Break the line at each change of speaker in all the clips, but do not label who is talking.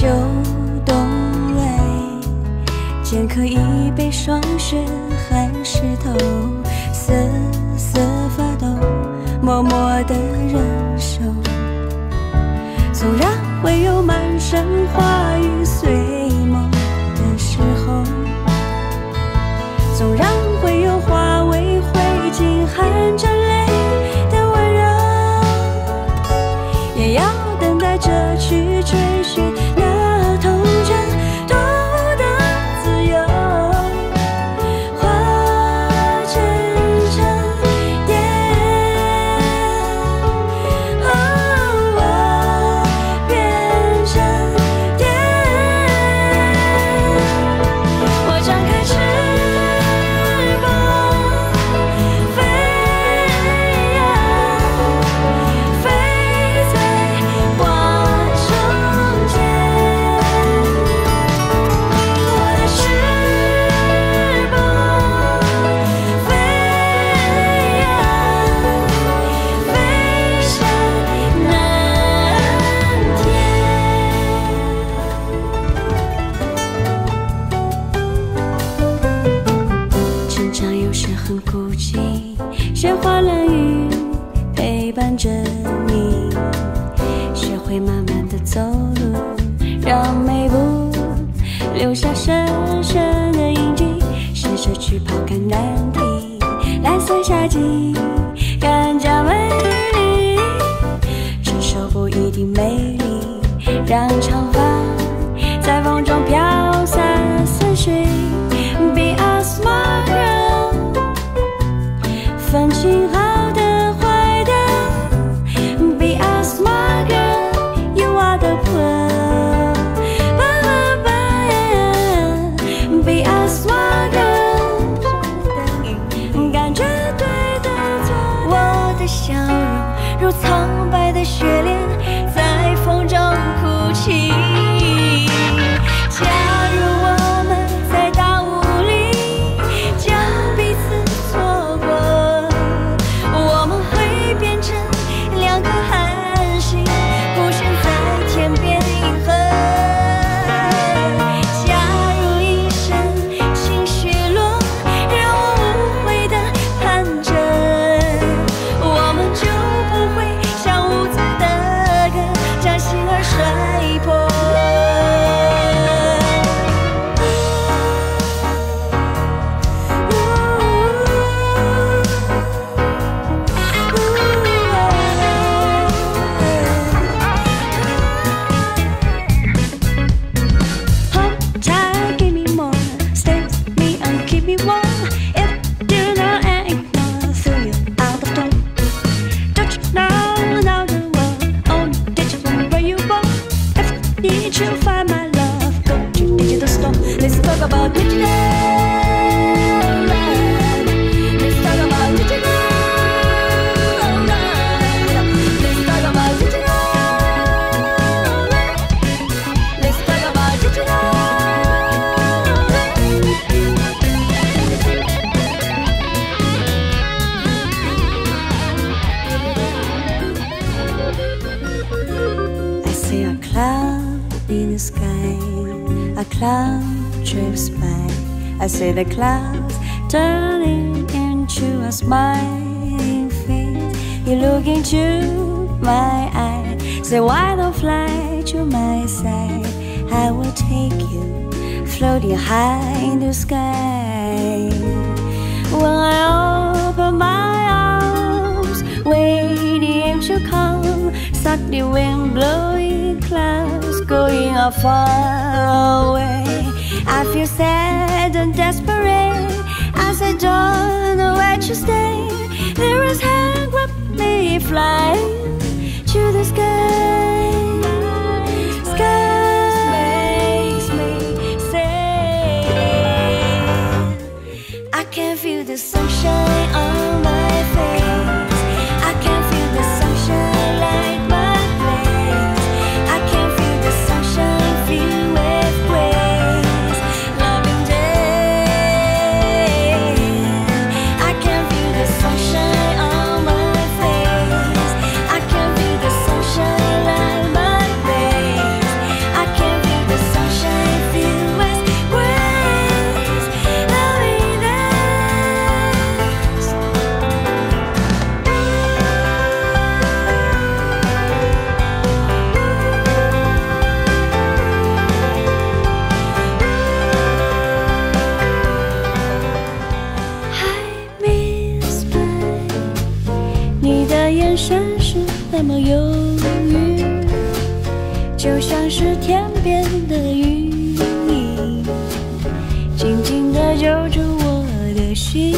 秋冬来，剑客已被霜雪寒湿透，瑟瑟发抖，默默地忍受。纵然会有满身花雨随梦的时候，纵然会有化为灰烬含着泪的温柔，也要等待着去追寻那童真独舞的自由。化成沉淀，我变成蝶。我张开翅膀飞呀飞在花中间，我的翅膀飞呀飞向蓝天。成长有时很孤寂，雪花冷雨陪伴着你，学会慢慢的走路，让每步留下深深的印记，试着去抛开难题。蓝色夏季更加美丽，成熟不一定美丽，让长发在风中飘散似水。Be a smart girl， 分清好的坏的。Be a smart girl， you are the pearl。Be a smart girl， 感觉对的错，我的笑容如苍白的雪莲，在风中哭泣。假如我们在大雾里将彼此错过，我们会变成两颗寒星，孤悬在天边银河。假如一生情绪落，让我无悔的盼着，我们就不会像无字的歌，将心儿摔破。Hold tight, give me more, stay with me and keep me warm. If you know and ignore, throw you out the door. Don't you know now the world only digital where you born? If you need to find my love, go to digital store. Let's talk about digital. Let's talk about digital. Let's talk about digital. Let's talk about digital. I see a cloud in the sky, a cloud drifts by. I see the clouds turning into a smiling face. You look into my eye, say why don't fly to my side? I will take you, floating high in the sky. When I open my arms, waiting to come, suddenly wind blowing clouds going far away. I feel sad and desperate as I don't know where to stay. There is hand grab me flying to the sky. Sky makes me say I can feel the sunshine on my face. I can feel the sunshine light my place. I can feel the sunshine filled with grace. Loving day. I can feel the sunshine on my face. I can feel the sunshine light my 是天边的云，紧紧地揪住我的心。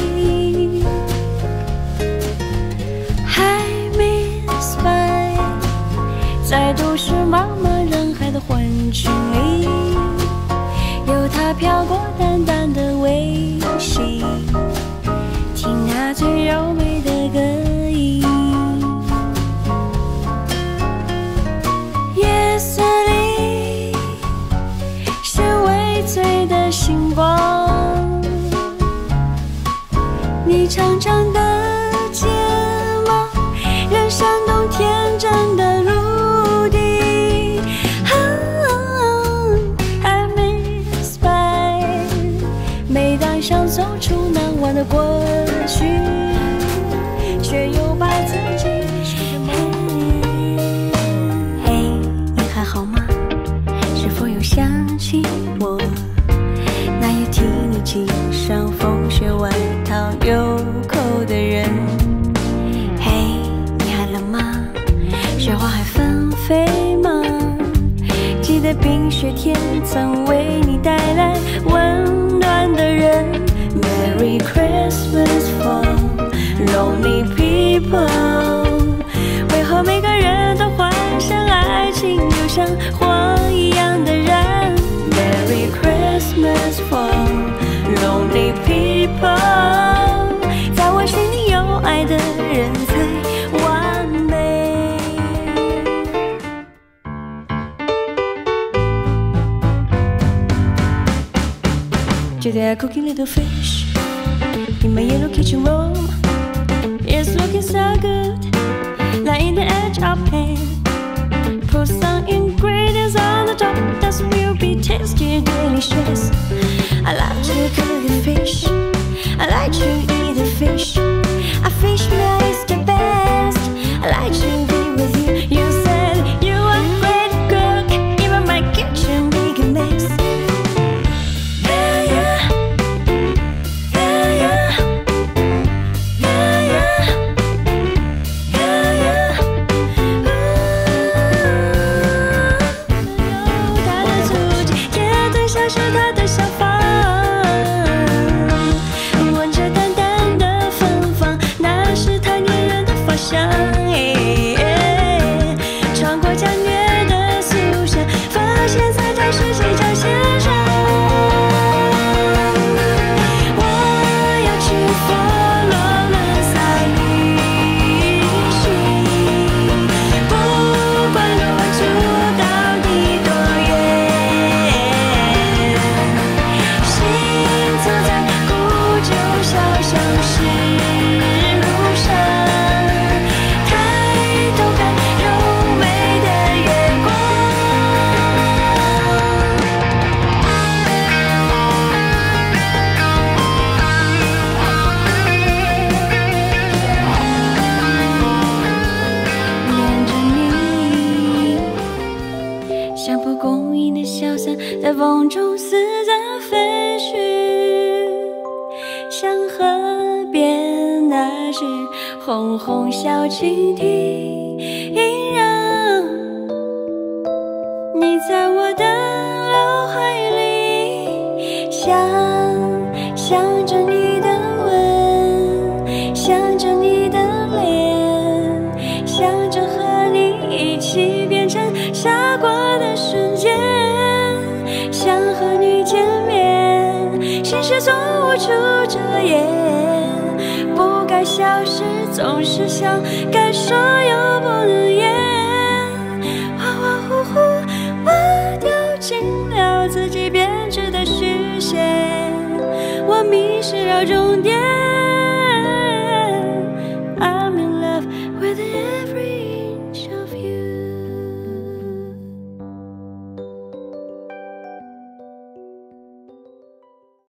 还没明白，在都市茫茫人海的人群里，有他飘过淡淡的微笑，听他最柔美的歌音。夜色里是微醉的星光，你长长的睫毛仍闪动天真的陆地。I miss by， 每当想走出难忘的过去，却又把自己说成梦。嘿，你还好吗？是否有想起我？那夜替你系上风雪外套纽扣的人。嘿，你还冷吗？雪花还纷飞吗？记得冰雪天曾为你带来温暖的人。Merry Christmas for lonely people。为何每个人都幻想爱情就像火一样的燃？ Merry Christmas for lonely people。 在我心里有爱的人才完美。Today I'm cooking little fish in my yellow kitchen room. It's looking so good, lying the edge of pan. Put some ingredients on the top, that will be tasty, delicious. I like to cook the fish, I like to eat the fish. A fish meal is the best. I like to be with you. You said you are a great cook, even my kitchen big mess. Yeah, yeah, yeah, yeah, yeah, yeah, yeah, yeah. 他的足迹也对像是他的想法。闻着淡淡的芬芳，那是他粘人的发香。穿过家虐的素香，发现在他是谁家线上。我要去佛罗伦萨旅行，不管路途到底多远，行走在古旧小巷市路上，抬头看柔美的月光。恋着你，像蒲公英的小伞，在风中似在飞絮，像河边那只红红小蜻蜓，让你在我的脑海里，想着你的吻，想着你的脸，想着和你一起变成傻瓜的瞬间，想和你见面，心事总无处遮掩，不该消失，总是想该说又不能言，恍恍惚惚，我掉进了自己编织的虚线，我迷失了终点。